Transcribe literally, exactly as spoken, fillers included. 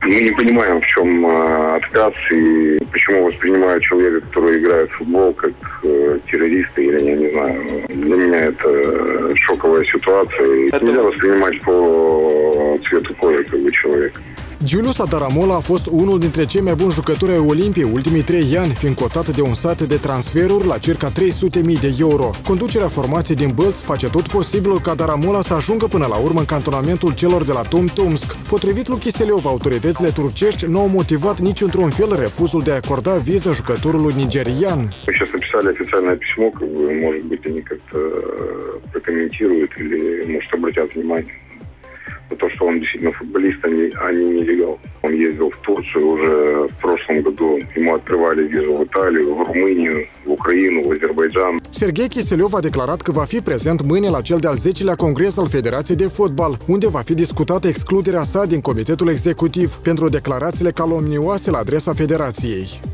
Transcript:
Мы не понимаем, в чем отказ и почему воспринимают человека, который играет в футбол, как террориста или, я не знаю. Для меня это шоковая ситуация. Это... Нельзя воспринимать по цвету кожи как бы человека. Julius Adaramola a fost unul dintre cei mai buni jucători ai Olimpiei ultimii trei ani, fiind cotat de un site de transferuri la circa trei sute de mii de euro. Conducerea formației din Bălți face tot posibilul ca Adaramola să ajungă până la urmă în cantonamentul celor de la Tom Tomsk. Potrivit lui Kiselev, autoritățile turcești nu au motivat niciun fel refuzul de a acorda viză jucătorului nigerian. Мы сейчас написали официальное письмо, как бы, может быть, они как-то прокомментируют или, может, обратят внимание. То, что он действительно футболист, они, они нелегал. Он ездил в Турцию уже в прошлом году. Ему открывали визу в Италию, в Румынию, в Украину, в Азербайджан. Serghei Kiselev a declarat că va fi prezent mâine la cel de-al zecelea congres al Federației de Fotbal, unde va fi discutată excluderea sa din comitetul executiv pentru declarațiile calomnioase la adresa Federației.